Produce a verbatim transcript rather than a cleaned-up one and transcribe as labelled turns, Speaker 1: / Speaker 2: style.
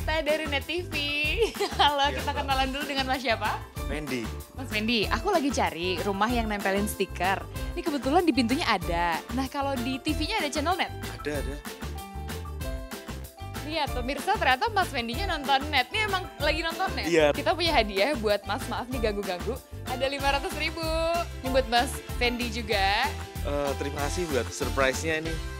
Speaker 1: kita dari Net T V. Halo,
Speaker 2: Ya,
Speaker 1: kita
Speaker 2: Mbak.
Speaker 1: kenalan dulu dengan Mas siapa?
Speaker 2: Fendi.
Speaker 1: Mas Fendi, aku lagi cari rumah yang nempelin stiker. Ini kebetulan di pintunya ada. Nah, kalau di T V-nya ada channel Net.
Speaker 2: Ada, ada.
Speaker 1: Lihat pemirsa, ternyata Mas Fendinya nonton Net. Ini emang lagi nonton Net.
Speaker 2: Iya.
Speaker 1: Kita punya hadiah buat Mas, maaf nih ganggu-ganggu. Ada lima ratus ribu. Ini buat Mas Fendi juga.
Speaker 2: Eh, terima kasih buat surprise-nya ini.